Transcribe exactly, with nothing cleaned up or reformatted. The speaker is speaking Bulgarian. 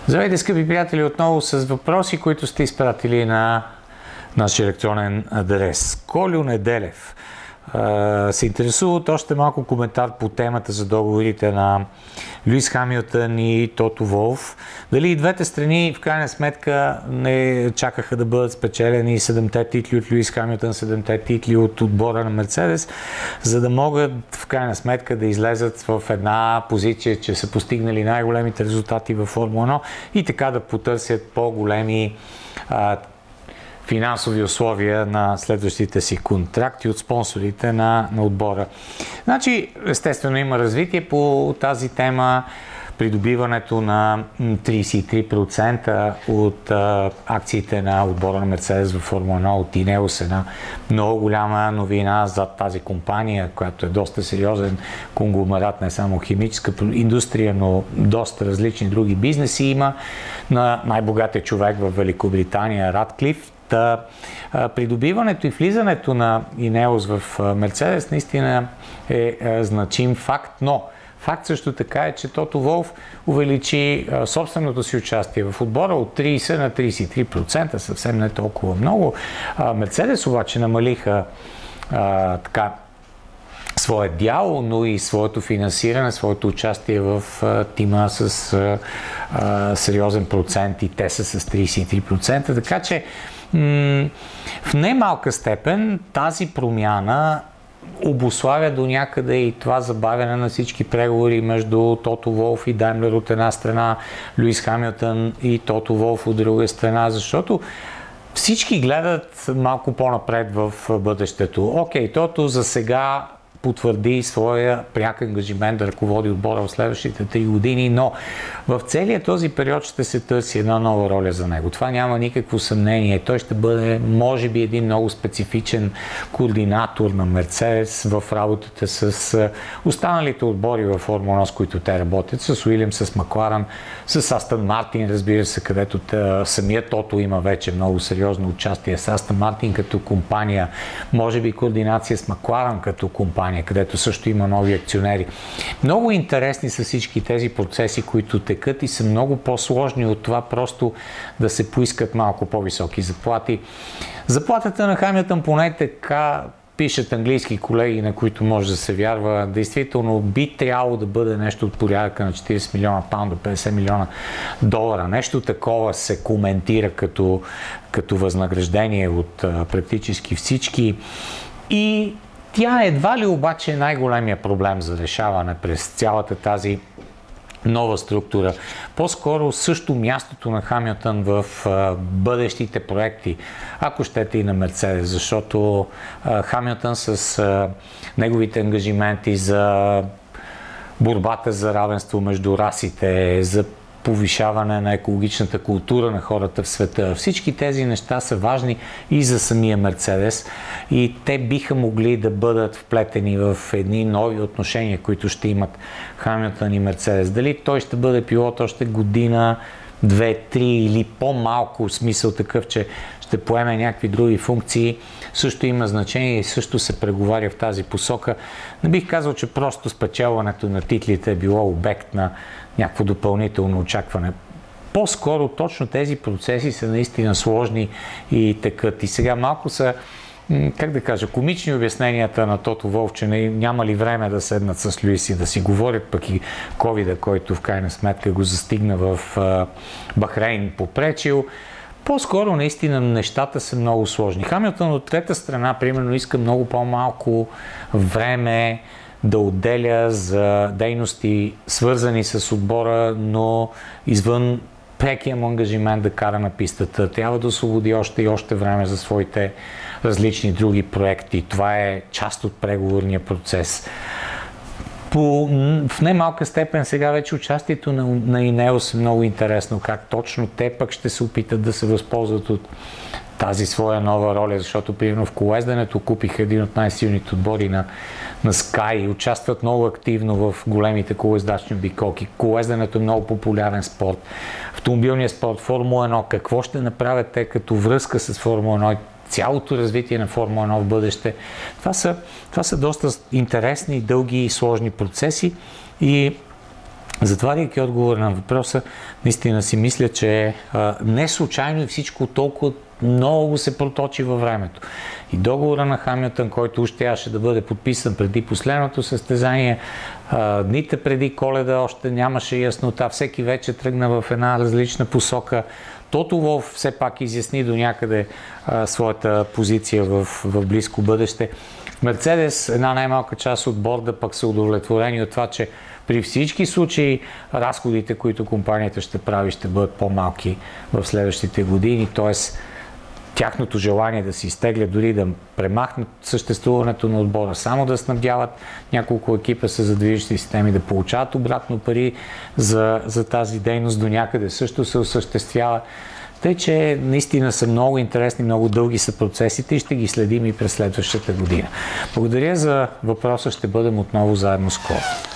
Здравейте, скъпи приятели, отново с въпроси, които сте изпратили на нашия електронен адрес. Колю Неделев се интересува от още малко коментар по темата за договорите на Луис Хамилтън и Тото Волф. Дали и двете страни в крайна сметка не чакаха да бъдат спечелени седемте титли от Луис Хамилтън, седемте титли от отбора на Мерцедес, за да могат в крайна сметка да излезат в една позиция, че са постигнали най-големите резултати във Формула едно и така да потърсят по-големи а, финансови условия на следващите си контракти от спонсорите на, на отбора. Значи, естествено има развитие по тази тема. Придобиването на трийсет и три процента от а, акциите на отбора на Мерцедес във Формула едно от Инеос, една много голяма новина за тази компания, която е доста сериозен конгломерат, не само химическа индустрия, но доста различни други бизнеси има. На най-богатия човек в Великобритания, Радклиф. Та, придобиването и влизането на Инеос в Мерцедес наистина е, е значим факт, но факт също така е, че Тото Волф увеличи а, собственото си участие в отбора от трийсет на трийсет и три процента, съвсем не толкова много. А, Мерцедес обаче намалиха а, така своя дял, но и своето финансиране, своето участие в а, тима с а, а, сериозен процент и те са с трийсет и три процента, така че м- в немалка степен тази промяна обуславя до някъде и това забавяне на всички преговори между Тото Волф и Даймлер от една страна, Луис Хамилтън и Тото Волф от друга страна, защото всички гледат малко по-напред в бъдещето. Окей, Тото за сега потвърди своя пряк ангажимент да ръководи отбора в следващите три години, но в целия този период ще се търси една нова роля за него. Това няма никакво съмнение. Той ще бъде, може би, един много специфичен координатор на Мерцедес в работата с останалите отбори във Формула едно, с които те работят, с Уилямс, с Макларен, с Астън Мартин, разбира се, където самият Тото има вече много сериозно участие с Астън Мартин като компания, може би координация с Макларен като компания, където също има нови акционери. Много интересни са всички тези процеси, които текат и са много по-сложни от това просто да се поискат малко по-високи заплати. Заплатата на Хамилтън, поне така пишат английски колеги, на които може да се вярва, действително би трябвало да бъде нещо от порядъка на четирийсет милиона паунда, петдесет милиона долара. Нещо такова се коментира като, като възнаграждение от а, практически всички. И тя едва ли обаче е най-големия проблем за решаване през цялата тази нова структура. По-скоро също мястото на Хамилтън в а, бъдещите проекти, ако щете и на Мерцедес, защото а, Хамилтън с а, неговите ангажименти за борбата за равенство между расите, за повишаване на екологичната култура на хората в света. Всички тези неща са важни и за самия Мерцедес и те биха могли да бъдат вплетени в едни нови отношения, които ще имат Хамилтън и Мерцедес. Дали той ще бъде пилот още година, две, три или по-малко, смисъл такъв, че ще поеме някакви други функции, също има значение и също се преговаря в тази посока. Не бих казал, че просто спечелването на титлите е било обект на някакво допълнително очакване. По-скоро точно тези процеси са наистина сложни и текат. И сега малко са, как да кажа, комични обясненията на Тото Волф, че няма ли време да седнат с Луис и да си говорят, пък и ковида, който в крайна сметка го застигна в Бахрейн попречил. По-скоро наистина нещата са много сложни. Хамилтън от трета страна, примерно, иска много по-малко време да отделя за дейности, свързани с отбора, но извън прекия му ангажимент да кара на пистата. Трябва да освободи още и още време за своите различни други проекти. Това е част от преговорния процес. По, в немалка степен сега вече участието на, на Инеос е много интересно, как точно те пък ще се опитат да се възползват от тази своя нова роля, защото примерно в колезденето купиха един от най-силните отбори на, на Sky и участват много активно в големите колездачни обиколки. Колезденето е много популярен спорт. Автомобилният спорт, Формула едно, какво ще направят те като връзка с Формула едно и цялото развитие на Формула едно в бъдеще. Това са, това са доста интересни, дълги и сложни процеси и Затова, дайки отговор на въпроса, наистина си мисля, че а, не случайно и всичко толкова много се проточи във времето. И договора на Хамилтън, който още трябваше да бъде подписан преди последното състезание, а, дните преди Коледа още нямаше яснота, всеки вече тръгна в една различна посока. Тото Волф все пак изясни до някъде а, своята позиция в, в близко бъдеще. Мерцедес, една най-малка част от борда, пък са удовлетворени от това, че при всички случаи разходите, които компанията ще прави, ще бъдат по-малки в следващите години, т.е. тяхното желание да се изтеглят, дори да премахнат съществуването на отбора, само да снабдяват няколко екипа с задвижещи системи, да получават обратно пари за, за тази дейност, до някъде също се осъществява. Тъй, че наистина са много интересни, много дълги са процесите и ще ги следим и през следващата година. Благодаря за въпроса, ще бъдем отново заедно скоро.